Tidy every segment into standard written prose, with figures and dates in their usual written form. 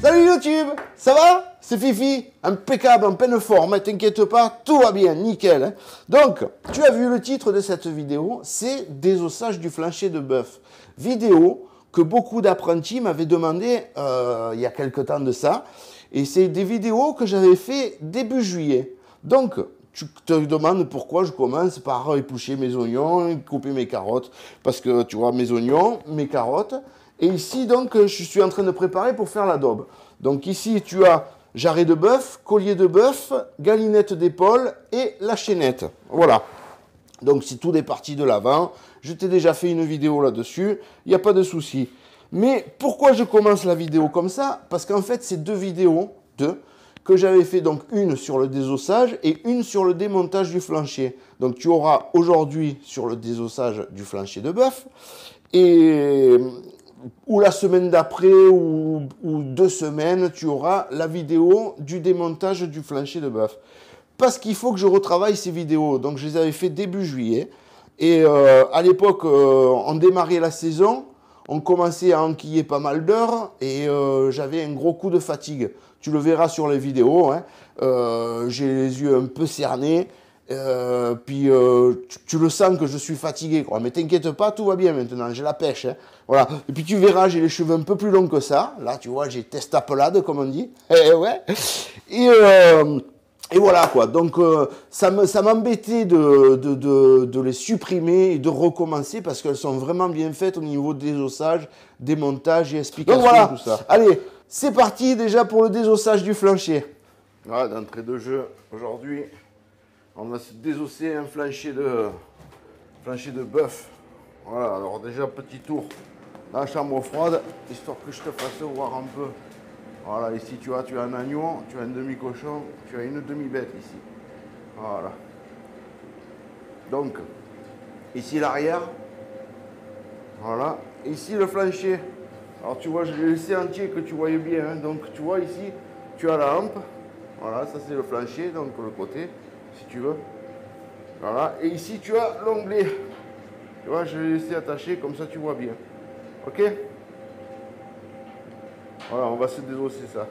Salut YouTube, ça va? C'est Fifi, impeccable, en pleine forme, t'inquiète pas, tout va bien, nickel. Hein. Donc, tu as vu le titre de cette vidéo, c'est désossage du flancher de bœuf. Vidéo que beaucoup d'apprentis m'avaient demandé il y a quelques temps de ça. Et c'est des vidéos que j'avais fait début juillet. Donc, tu te demandes pourquoi je commence par éplucher mes oignons, couper mes carottes. Parce que tu vois, mes oignons, mes carottes. Et ici, donc, je suis en train de préparer pour faire l'adobe. Donc ici, tu as jarret de bœuf, collier de bœuf, galinette d'épaule et la chaînette. Voilà. Donc c'est tout des parties de l'avant. Je t'ai déjà fait une vidéo là-dessus. Il n'y a pas de souci. Mais pourquoi je commence la vidéo comme ça? Parce qu'en fait, c'est deux vidéos, que j'avais fait, donc une sur le désossage et une sur le démontage du flancher. Donc tu auras aujourd'hui sur le désossage du flancher de bœuf et ou la semaine d'après ou 2 semaines, tu auras la vidéo du démontage du flancher de bœuf. Parce qu'il faut que je retravaille ces vidéos. Donc je les avais fait début juillet. Et à l'époque, on démarrait la saison, on commençait à enquiller pas mal d'heures et j'avais un gros coup de fatigue. Tu le verras sur les vidéos. Hein. J'ai les yeux un peu cernés. Puis tu le sens que je suis fatigué, quoi. Mais t'inquiète pas, tout va bien maintenant, j'ai la pêche. Hein. Voilà. Et puis tu verras, j'ai les cheveux un peu plus longs que ça. Là, tu vois, j'ai testapelade, comme on dit. Ouais. Et voilà, quoi. Donc, ça m'embêtait de les supprimer et de recommencer parce qu'elles sont vraiment bien faites au niveau des désossages, démontage et explication, donc, voilà. Tout ça. Allez, c'est parti déjà pour le désossage du flancher. Voilà, d'entrée de jeu, aujourd'hui, on va se désosser un flancher de bœuf. Voilà, alors déjà, petit tour dans la chambre froide, histoire que je te fasse voir un peu. Voilà, ici tu as un agneau, tu as un demi-cochon, tu as une demi-bête ici. Voilà. Donc, ici l'arrière. Voilà. Ici le flancher. Alors tu vois, je l'ai laissé entier que tu voyais bien. Hein. Donc tu vois ici, tu as la hampe. Voilà, ça c'est le flancher, donc le côté, si tu veux. Voilà. Et ici tu as l'onglet. Tu vois, je l'ai laissé attaché, comme ça tu vois bien. Ok? Voilà, on va se désosser ça.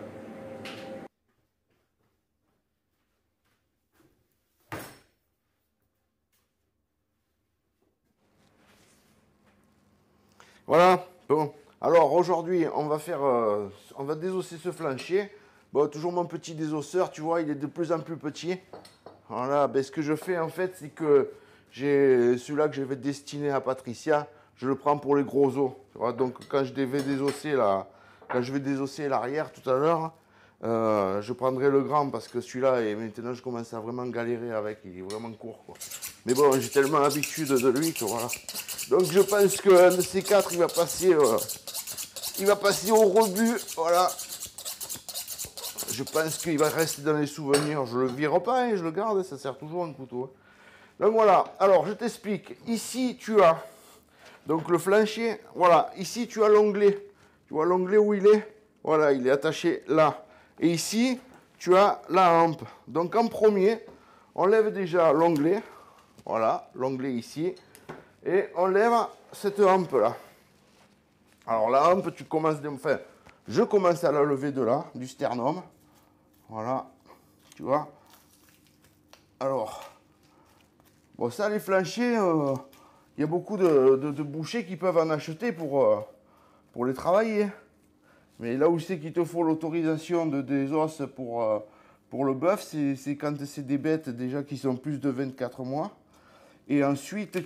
Voilà, bon. Alors aujourd'hui, on va désosser ce flancher. Bon, toujours mon petit désosseur, tu vois, il est de plus en plus petit. Voilà, ben, ce que je fais en fait, c'est que j'ai celui-là que je vais destiner à Patricia, je le prends pour les gros os. Tu vois, donc quand je vais désosser l'arrière tout à l'heure, je prendrai le grand parce que celui-là, et maintenant je commence à vraiment galérer avec, il est vraiment court, quoi. Mais bon, j'ai tellement l'habitude de lui que voilà. Donc je pense qu'un de ces quatre, il va passer au rebut, voilà. Je pense qu'il va rester dans les souvenirs. Je le vire pas, hein, je le garde, ça sert toujours un couteau. Donc voilà, alors je t'explique. Ici tu as donc le flancher, voilà, ici tu as l'onglet. Tu vois l'onglet où il est? Voilà, il est attaché là. Et ici, tu as la hampe. Donc en premier, on lève déjà l'onglet. Voilà, l'onglet ici. Et on lève cette hampe là. Alors la hampe, je commence à la lever de là, du sternum. Voilà, tu vois. Alors, bon ça les flanchers, il y a beaucoup de bouchers qui peuvent en acheter pour les travailler. Mais là où c'est qu'il te faut l'autorisation des os pour le bœuf, c'est quand c'est des bêtes déjà qui sont plus de 24 mois. Et ensuite,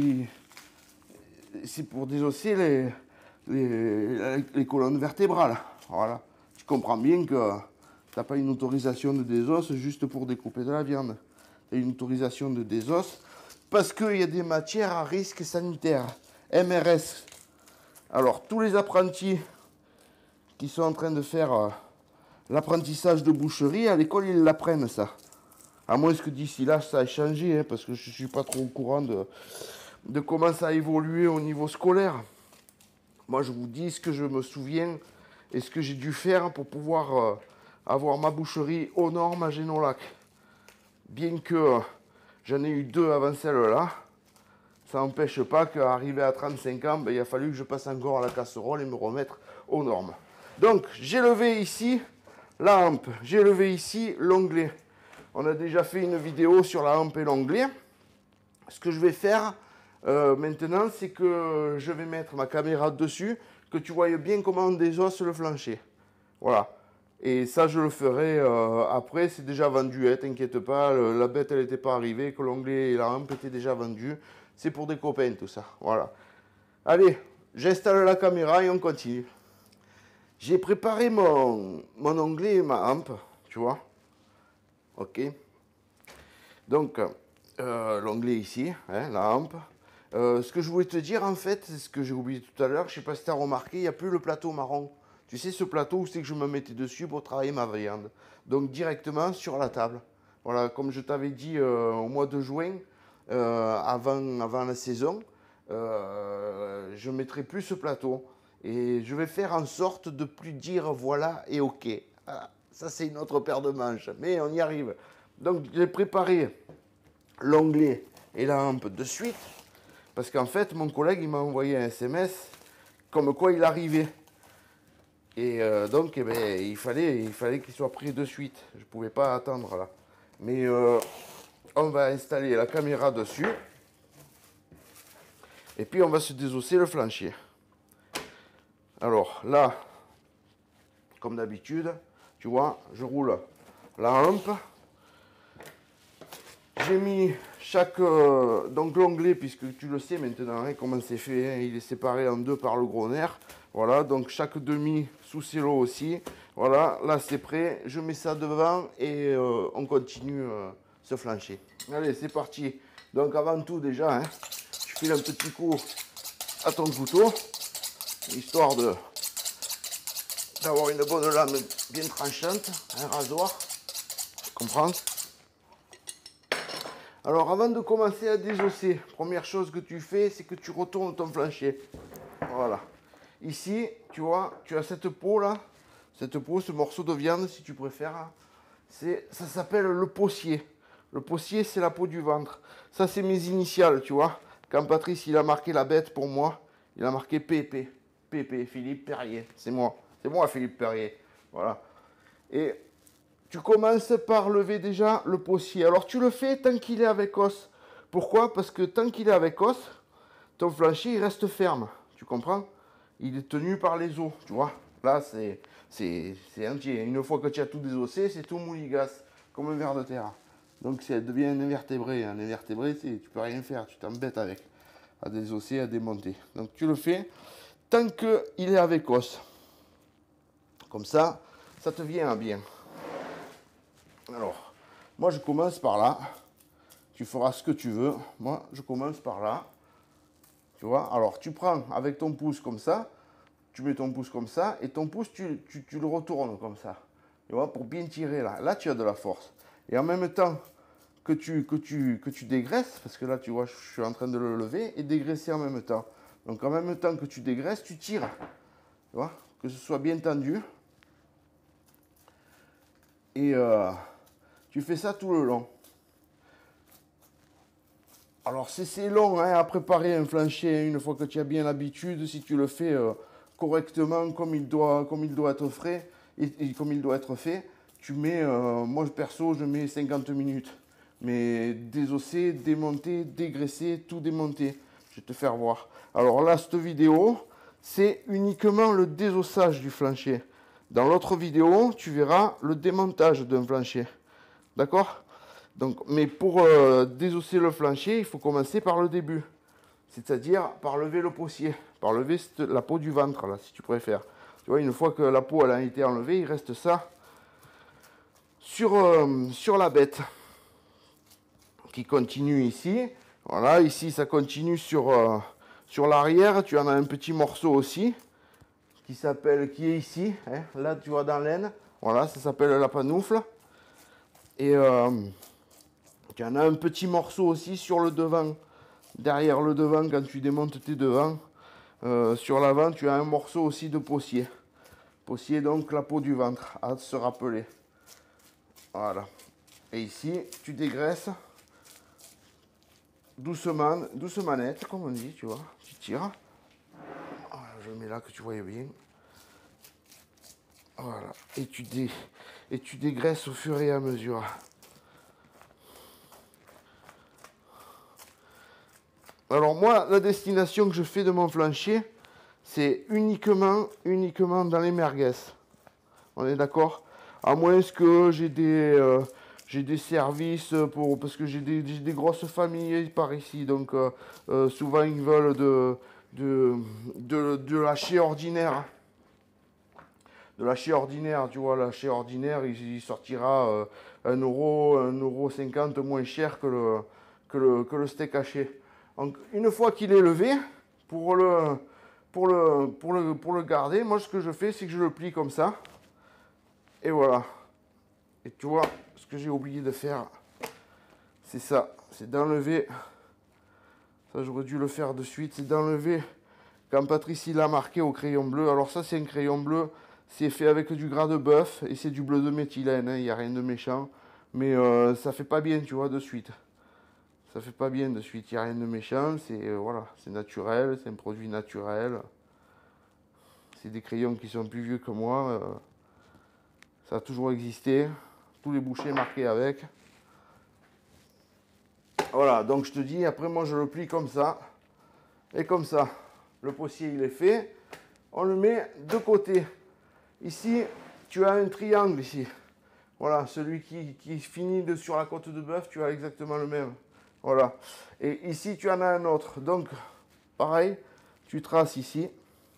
c'est pour désosser les colonnes vertébrales. Voilà. Tu comprends bien que tu n'as pas une autorisation de désos juste pour découper de la viande. Tu as une autorisation de désos parce qu'il y a des matières à risque sanitaire. MRS. Alors, tous les apprentis qui sont en train de faire l'apprentissage de boucherie, à l'école, ils l'apprennent, ça. À moins que d'ici là, ça ait changé, hein, parce que je ne suis pas trop au courant de comment ça a évolué au niveau scolaire. Moi, je vous dis ce que je me souviens et ce que j'ai dû faire pour pouvoir avoir ma boucherie aux normes à Génolac. Bien que j'en ai eu 2 avant celle-là, ça n'empêche pas qu'arrivé à 35 ans, ben, il a fallu que je passe encore à la casserole et me remettre aux normes. Donc, j'ai levé ici la hampe, j'ai levé ici l'onglet. On a déjà fait une vidéo sur la hampe et l'onglet. Ce que je vais faire maintenant, c'est que je vais mettre ma caméra dessus, que tu voyes bien comment on désosse le flancher. Voilà. Et ça, je le ferai après. C'est déjà vendu, hein, t'inquiète pas. La bête, elle n'était pas arrivée, que l'onglet et la hampe étaient déjà vendus. C'est pour des copains, tout ça. Voilà. Allez, j'installe la caméra et on continue. J'ai préparé mon onglet et ma hampe, tu vois. Ok. Donc, l'onglet ici, hein, la hampe. Ce que je voulais te dire, en fait, c'est ce que j'ai oublié tout à l'heure. Je sais pas si tu as remarqué, il n'y a plus le plateau marron. Tu sais, ce plateau où c'est que je me mettais dessus pour travailler ma viande. Donc, directement sur la table. Voilà, comme je t'avais dit au mois de juin, avant la saison, je ne mettrai plus ce plateau. Et je vais faire en sorte de plus dire voilà et ok. Ah, ça, c'est une autre paire de manches, mais on y arrive. Donc, j'ai préparé l'onglet et la hampe de suite. Parce qu'en fait, mon collègue, il m'a envoyé un SMS comme quoi il arrivait. Et donc, eh ben, il fallait qu'il soit pris de suite. Je ne pouvais pas attendre là. Mais on va installer la caméra dessus. Et puis, on va se désosser le flancher. Alors là, comme d'habitude, tu vois, je roule la hampe. J'ai mis chaque... donc l'onglet, puisque tu le sais maintenant, hein, comment c'est fait, hein, il est séparé en deux par le gros nerf. Voilà, donc chaque demi sous cello aussi. Voilà, là c'est prêt. Je mets ça devant et on continue ce flancher. Allez, c'est parti. Donc avant tout déjà, hein, tu files un petit coup à ton couteau, histoire d'avoir une bonne lame bien tranchante, un rasoir, tu comprends? Alors avant de commencer à désosser, première chose que tu fais, c'est que tu retournes ton flancher. Voilà. Ici, tu vois, tu as cette peau là, cette peau, ce morceau de viande si tu préfères. Ça s'appelle le possier. Le possier, c'est la peau du ventre. Ça, c'est mes initiales, tu vois. Quand Patrice, il a marqué la bête pour moi, il a marqué PP. PP, Philippe Perrier. C'est moi. C'est moi, Philippe Perrier. Voilà. Et tu commences par lever déjà le possier. Alors, tu le fais tant qu'il est avec os. Pourquoi? Parce que tant qu'il est avec os, ton flancher, il reste ferme. Tu comprends? Il est tenu par les os, tu vois. Là, c'est entier. Une fois que tu as tout désossé, c'est tout mouligasse, comme un ver de terre. Donc, ça devient un invertébré. Un invertébré, tu peux rien faire, tu t'embêtes avec. À désosser, à démonter. Donc, tu le fais tant qu'il est avec os. Comme ça, ça te vient à bien. Alors, moi, je commence par là. Tu feras ce que tu veux. Moi, je commence par là. Tu vois, alors tu prends avec ton pouce comme ça, tu mets ton pouce comme ça, et ton pouce, tu le retournes comme ça. Tu vois, pour bien tirer là. Là, tu as de la force. Et en même temps que tu dégraisses, parce que là, tu vois, je suis en train de le lever, et dégraisser en même temps. Donc, en même temps que tu dégraisses, tu tires. Tu vois, que ce soit bien tendu. Et tu fais ça tout le long. Alors c'est long hein, à préparer un flancher une fois que tu as bien l'habitude, si tu le fais correctement comme il doit être frais et comme il doit être fait, tu mets, moi perso je mets 50 minutes. Mais désosser, démonter, dégraisser, tout démonter. Je vais te faire voir. Alors là, cette vidéo, c'est uniquement le désossage du flancher. Dans l'autre vidéo, tu verras le démontage d'un flancher. D'accord? Donc, mais pour désosser le flancher, il faut commencer par le début. C'est-à-dire par lever le possier, par lever la peau du ventre, là, si tu préfères. Tu vois, une fois que la peau elle a été enlevée, il reste ça sur la bête. Qui continue ici. Voilà, ici ça continue sur l'arrière. Tu en as un petit morceau aussi, qui est ici. Hein, là, tu vois dans l'aine. Voilà, ça s'appelle la panoufle. Et tu en as un petit morceau aussi sur le devant. Derrière le devant, quand tu démontes tes devants, sur l'avant, tu as un morceau aussi de possier. Possier, donc la peau du ventre, à se rappeler. Voilà. Et ici, tu dégraisses doucement, doucement net, comme on dit, tu vois. Tu tires. Voilà, je le mets là que tu voyais bien. Voilà. Et tu dégraisses au fur et à mesure. Alors moi, la destination que je fais de mon flancher, c'est uniquement dans les merguez. On est d'accord? À moins que j'ai des services parce que j'ai des grosses familles par ici. Donc souvent ils veulent de l'haché ordinaire. De l'haché ordinaire, tu vois, l'haché ordinaire, il sortira 1 € moins cher que le steak haché. Donc une fois qu'il est levé, pour le garder, moi ce que je fais, c'est que je le plie comme ça. Et voilà. Et tu vois, ce que j'ai oublié de faire, c'est ça. C'est d'enlever. Ça, j'aurais dû le faire de suite. C'est d'enlever. Quand Patrice il a marqué au crayon bleu. Alors ça, c'est un crayon bleu. C'est fait avec du gras de bœuf. Et c'est du bleu de méthylène. Il n'y a rien de méchant. Mais ça fait pas bien, tu vois, de suite. Ça fait pas bien de suite. Il n'y a rien de méchant. C'est voilà, c'est naturel. C'est un produit naturel. C'est des crayons qui sont plus vieux que moi. Ça a toujours existé. Tous les bouchers marqués avec. Voilà, donc je te dis, après moi je le plie comme ça. Et comme ça, le possier il est fait. On le met de côté. Ici, tu as un triangle ici. Voilà, celui qui finit sur la côte de bœuf, tu as exactement le même. Voilà. Et ici, tu en as un autre. Donc, pareil, tu traces ici.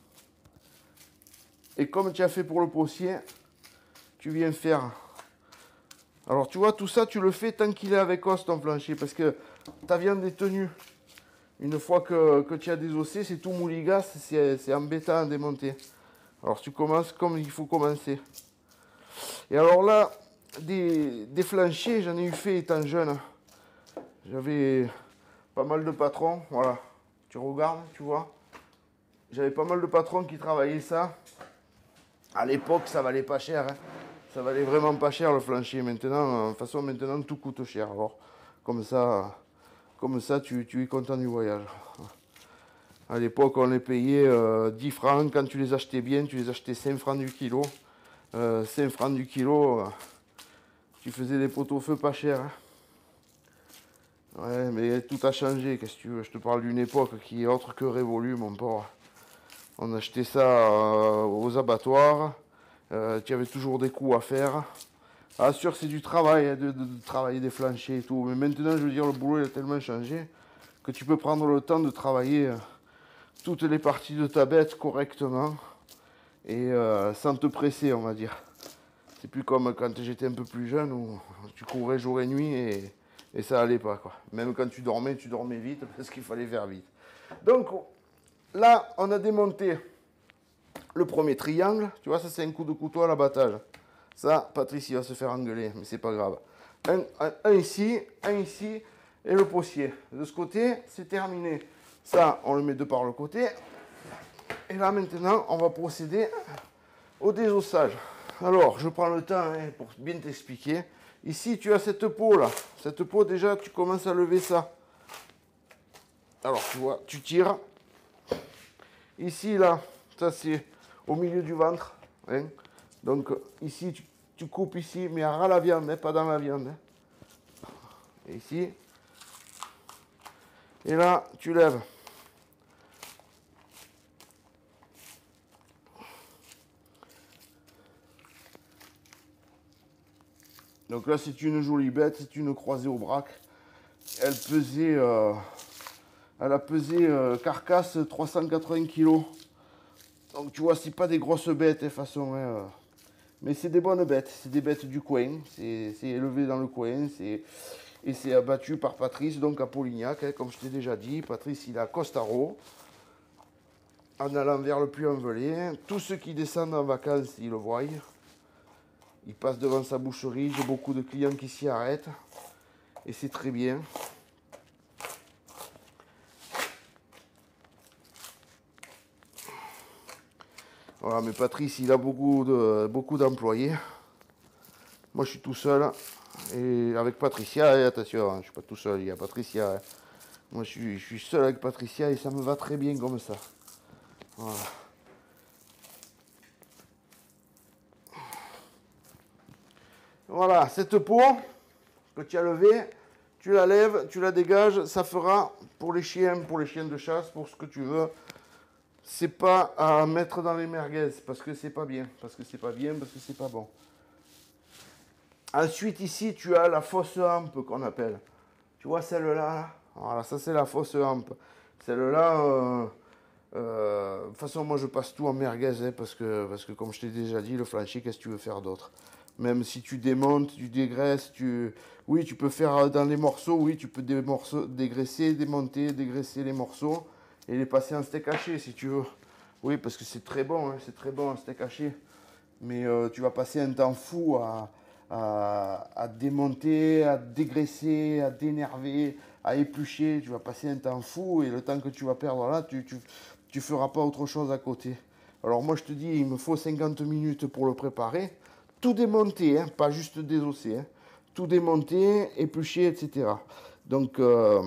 Et comme tu as fait pour le possier, tu viens faire. Alors, tu vois, tout ça, tu le fais tant qu'il est avec os ton plancher. Parce que ta viande est tenue. Une fois que tu as désossé, c'est tout mouligasse. C'est embêtant à démonter. Alors, tu commences comme il faut commencer. Et alors là, des flanchers, j'en ai eu fait étant jeune. J'avais pas mal de patrons. Voilà. Tu regardes, tu vois. J'avais pas mal de patrons qui travaillaient ça. À l'époque, ça valait pas cher. Hein. Ça valait vraiment pas cher le flancher. Maintenant, de toute façon, maintenant, tout coûte cher. Alors, comme ça tu es content du voyage. À l'époque, on les payait 10 francs. Quand tu les achetais bien, tu les achetais 5 francs du kilo. 5 francs du kilo, tu faisais des pot-au-feu pas cher. Hein. Ouais, mais tout a changé. Qu'est-ce que tu veux? Je te parle d'une époque qui est autre que révolue, mon pauvre. On achetait ça aux abattoirs. Tu avais toujours des coups à faire. Ah, sûr, c'est du travail, hein, de travailler des flanchers et tout. Mais maintenant, je veux dire, le boulot il a tellement changé que tu peux prendre le temps de travailler toutes les parties de ta bête correctement et sans te presser, on va dire. C'est plus comme quand j'étais un peu plus jeune où tu courais jour et nuit et ça allait pas, quoi. Même quand tu dormais vite parce qu'il fallait faire vite. Donc là, on a démonté le premier triangle. Tu vois, ça c'est un coup de couteau à l'abattage. Ça, Patrice, il va se faire engueuler, mais c'est pas grave. Un ici, et le possier. De ce côté, c'est terminé. Ça, on le met de par le côté. Et là, maintenant, on va procéder au désossage. Alors, je prends le temps hein, pour bien t'expliquer. Ici, tu as cette peau là. Cette peau, déjà, tu commences à lever ça. Alors, tu vois, tu tires. Ici, là, ça c'est au milieu du ventre. Hein. Donc, ici, tu coupes ici, mais à ras la viande, hein, pas dans la viande. Hein. Et ici. Et là, tu lèves. Donc là, c'est une jolie bête, c'est une croisée au braque. Elle a pesé carcasse 380 kg. Donc tu vois, c'est pas des grosses bêtes, de façon. Hein, mais c'est des bonnes bêtes, c'est des bêtes du coin. C'est élevé dans le coin, et c'est abattu par Patrice, donc à Polignac, hein, comme je t'ai déjà dit. Patrice, il est à Costaro, en allant vers le Puy-en-Velay. Tous ceux qui descendent en vacances, ils le voient. Il passe devant sa boucherie, j'ai beaucoup de clients qui s'y arrêtent. Et c'est très bien. Voilà, mais Patrice, il a beaucoup d'employés. Moi, je suis tout seul. Et avec Patricia, et attention, hein, je ne suis pas tout seul, il y a Patricia. Hein. Moi, je suis seul avec Patricia et ça me va très bien comme ça. Voilà. Voilà, cette peau que tu as levée, tu la lèves, tu la dégages, ça fera pour les chiens de chasse, pour ce que tu veux. C'est pas à mettre dans les merguez parce que c'est pas bien, parce que c'est pas bon. Ensuite ici tu as la fausse hampe qu'on appelle. Tu vois celle-là là. Voilà, ça c'est la fausse hampe. Celle-là, de toute façon moi je passe tout en merguez hein, parce que comme je t'ai déjà dit, le flancher, qu'est-ce que tu veux faire d'autre? Même si tu démontes, tu dégraisses, oui, tu peux faire dans les morceaux, oui, tu peux dégraisser, démonter, dégraisser les morceaux et les passer en steak haché si tu veux. Oui, parce que c'est très bon, hein, c'est très bon un steak haché. Mais tu vas passer un temps fou à démonter, à dégraisser, à dénerver, à éplucher. Tu vas passer un temps fou et le temps que tu vas perdre là, tu feras pas autre chose à côté. Alors moi je te dis, il me faut 50 minutes pour le préparer. Tout démonter, hein, pas juste désosser. Hein. Tout démonter, éplucher, etc. Donc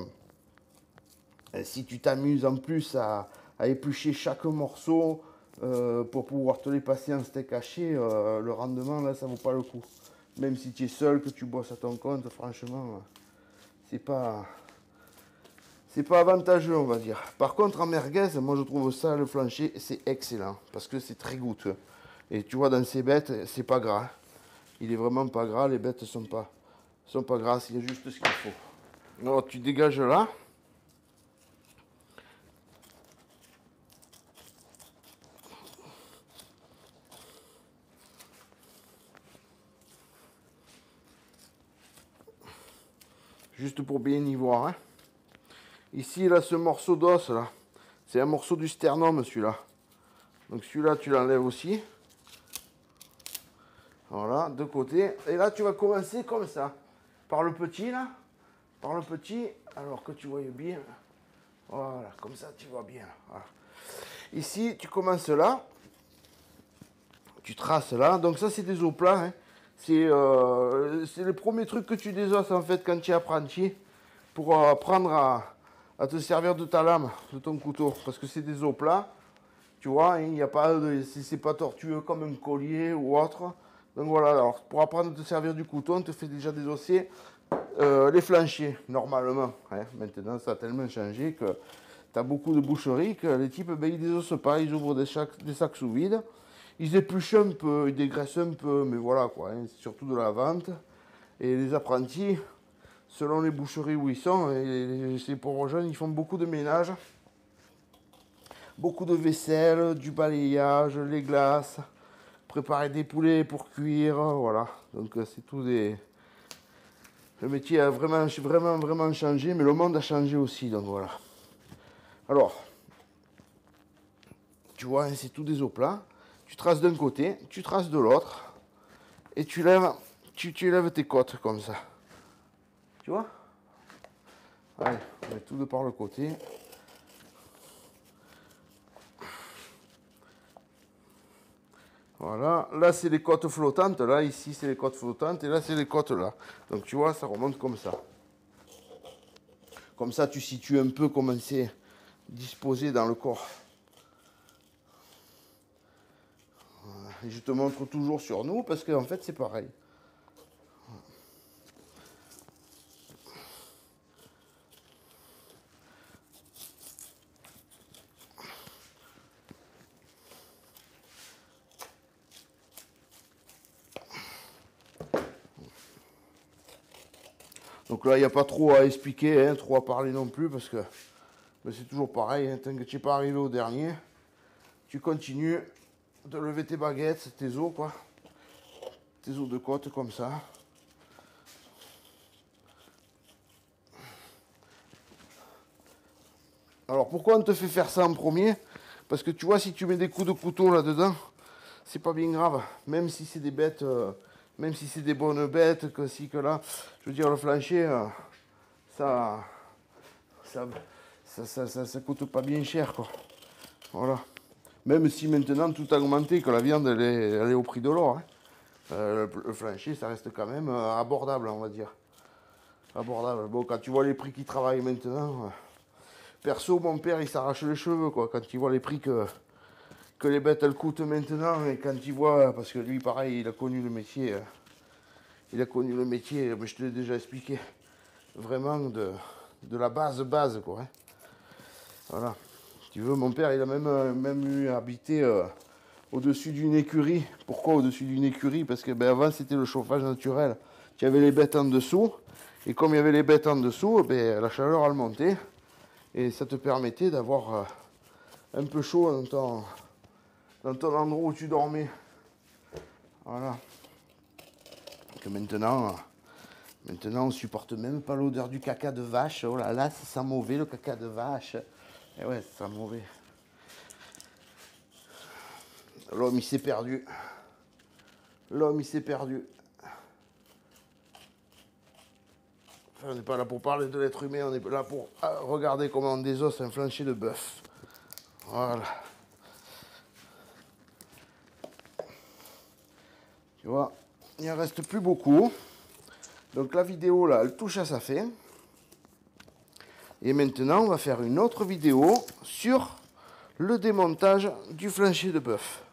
si tu t'amuses en plus à éplucher chaque morceau pour pouvoir te les passer en steak haché, le rendement là ça vaut pas le coup. Même si tu es seul, que tu bosses à ton compte, franchement, c'est pas avantageux on va dire. Par contre en merguez, moi je trouve ça le flancher c'est excellent parce que c'est très goûteux. Et tu vois dans ces bêtes, c'est pas gras. Il est vraiment pas gras, les bêtes sont pas grasses, il y a juste ce qu'il faut. Alors tu dégages là. Juste pour bien y voir. Hein. Ici, là, ce morceau d'os, là, c'est un morceau du sternum, celui-là. Donc celui-là, tu l'enlèves aussi. Voilà, de côté. Et là, tu vas commencer comme ça. Par le petit, là. Par le petit, alors que tu voyais bien. Voilà, comme ça, tu vois bien. Voilà. Ici, tu commences là. Tu traces là. Donc ça, c'est des os plats. Hein. C'est le premier truc que tu désosses, en fait, quand tu es apprenti. Pour apprendre à te servir de ta lame, de ton couteau. Parce que c'est des os plats. Tu vois, il n'y a pas c'est pas tortueux comme un collier ou autre. Donc voilà, alors pour apprendre à te servir du couteau, on te fait déjà désosser les flanchers, normalement. Hein. Maintenant, ça a tellement changé que tu as beaucoup de boucheries que les types, ben, ils désossent pas, ils ouvrent des sacs sous vide. Ils épluchent un peu, ils dégraissent un peu, mais voilà quoi, hein, c'est surtout de la vente. Et les apprentis, selon les boucheries où ils sont, et ces pauvres jeunes, ils font beaucoup de ménage. Beaucoup de vaisselle, du balayage, les glaces, préparer des poulets pour cuire, voilà. Donc c'est tout des... Le métier a vraiment changé, mais le monde a changé aussi, donc voilà. Alors, tu vois, hein, c'est tout des os plats. Tu traces d'un côté, tu traces de l'autre, et tu lèves tes côtes comme ça. Tu vois? Allez, on met tout de par le côté. Voilà, là c'est les côtes flottantes, là ici c'est les côtes flottantes et là c'est les côtes là. Donc tu vois, ça remonte comme ça. Comme ça tu situes un peu comment c'est disposé dans le corps. Voilà. Et je te montre toujours sur nous parce qu'en fait c'est pareil. Donc là il n'y a pas trop à expliquer, hein, trop à parler non plus parce que c'est toujours pareil. Hein, tant que tu n'es pas arrivé au dernier, tu continues de lever tes baguettes, tes os quoi. Tes os de côte comme ça. Alors pourquoi on te fait faire ça en premier? Parce que tu vois, si tu mets des coups de couteau là-dedans, c'est pas bien grave. Même si c'est des bêtes, même si c'est des bonnes bêtes, que si, que là. Je veux dire, le flancher, ça, ça coûte pas bien cher, quoi. Voilà. Même si maintenant tout a augmenté, que la viande elle est au prix de l'or. Hein. Le flancher, ça reste quand même abordable, on va dire. Abordable. Bon, quand tu vois les prix qui travaillent maintenant, perso, mon père, il s'arrache les cheveux, quoi, quand il voit les prix que les bêtes elles coûtent maintenant, et quand il voit, parce que lui, pareil, il a connu le métier, Il a connu le métier, mais je te l'ai déjà expliqué, vraiment de la base, quoi. Hein. Voilà. Si tu veux, mon père, il a même eu habité au-dessus d'une écurie. Pourquoi au-dessus d'une écurie? Parce que avant, c'était le chauffage naturel. Tu avais les bêtes en dessous. Et comme il y avait les bêtes en dessous, la chaleur, elle montait. Et ça te permettait d'avoir un peu chaud dans ton endroit où tu dormais. Voilà. Donc maintenant, on supporte même pas l'odeur du caca de vache. Oh là là, ça sent mauvais le caca de vache. Et ouais, ça sent mauvais. L'homme, il s'est perdu. L'homme, il s'est perdu. Enfin, on n'est pas là pour parler de l'être humain, on est là pour regarder comment on désosse un flancher de bœuf. Voilà. Tu vois, il ne reste plus beaucoup. Donc la vidéo, là, elle touche à sa fin. Et maintenant, on va faire une autre vidéo sur le démontage du flancher de bœuf.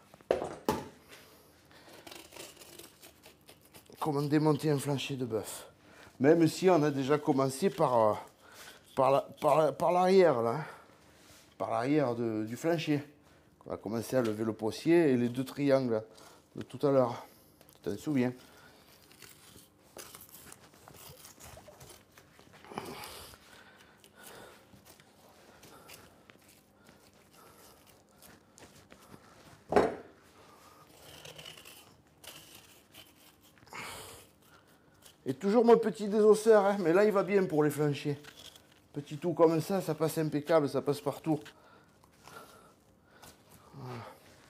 Comment démonter un flancher de bœuf. Même si on a déjà commencé par l'arrière, là. Par l'arrière du flancher. On va commencer à lever le possier et les deux triangles de tout à l'heure. Tu t'en souviens? Et toujours mon petit désosseur, hein, mais là il va bien pour les flanchers. Petit tout comme ça, ça passe impeccable, ça passe partout. Voilà.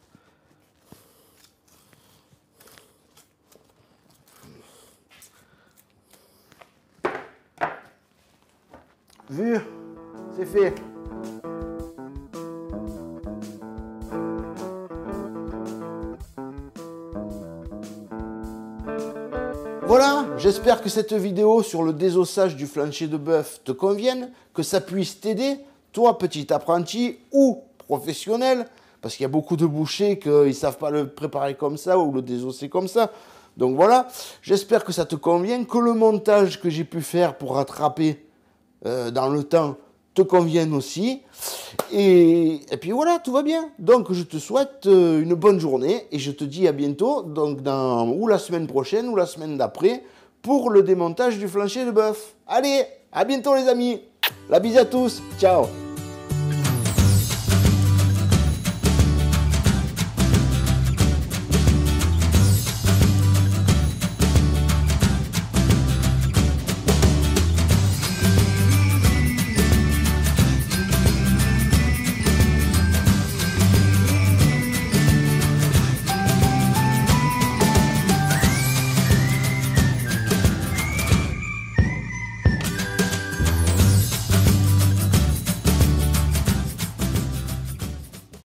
Vu, c'est fait. Voilà, j'espère que cette vidéo sur le désossage du flancher de bœuf te convienne, que ça puisse t'aider, toi petit apprenti ou professionnel, parce qu'il y a beaucoup de bouchers qui ne savent pas le préparer comme ça ou le désosser comme ça. Donc voilà, j'espère que ça te convient, que le montage que j'ai pu faire pour rattraper dans le temps te convienne aussi. Et puis voilà, tout va bien. Donc je te souhaite une bonne journée et je te dis à bientôt, donc ou la semaine prochaine ou la semaine d'après, pour le démontage du flancher de bœuf. Allez, à bientôt les amis. La bise à tous. Ciao.